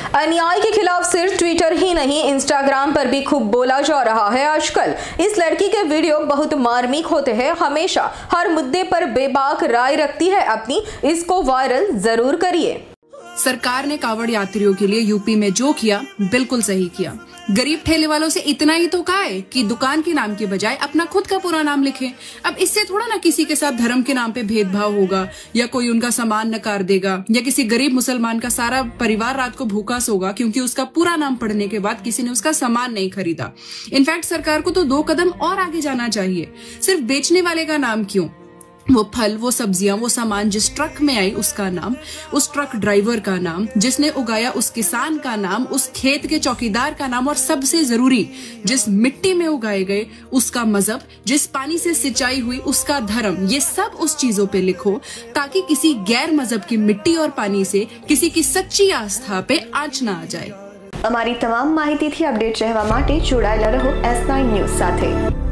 अन्याय के खिलाफ सिर्फ ट्विटर ही नहीं, इंस्टाग्राम पर भी खूब बोला जा रहा है आजकल। इस लड़की के वीडियो बहुत मार्मिक होते हैं, हमेशा हर मुद्दे पर बेबाक राय रखती है अपनी। इसको वायरल जरूर करिए। सरकार ने कांवड़ यात्रियों के लिए यूपी में जो किया बिल्कुल सही किया। गरीब ठेले वालों से इतना ही तो कहा है कि दुकान के नाम के बजाय अपना खुद का पूरा नाम लिखें। अब इससे थोड़ा ना किसी के साथ धर्म के नाम पे भेदभाव होगा, या कोई उनका सामान नकार देगा, या किसी गरीब मुसलमान का सारा परिवार रात को भूखा सोगा क्योंकि उसका पूरा नाम पढ़ने के बाद किसी ने उसका सामान नहीं खरीदा। इनफैक्ट सरकार को तो 2 कदम और आगे जाना चाहिए। सिर्फ बेचने वाले का नाम क्यों, वो फल, वो सब्जियां, वो सामान जिस ट्रक में आई उसका नाम, उस ट्रक ड्राइवर का नाम, जिसने उगाया उस किसान का नाम, उस खेत के चौकीदार का नाम, और सबसे जरूरी जिस मिट्टी में उगाए गए उसका मजहब, जिस पानी से सिंचाई हुई उसका धर्म। ये सब उस चीजों पे लिखो ताकि किसी गैर मजहब की मिट्टी और पानी से किसी की सच्ची आस्था पे आंच ना आ जाए। અમારી તમામ માહિતીથી અપડેટ રહેવા માટે જોડાયેલા રહો S9 ન્યૂઝ સાથે।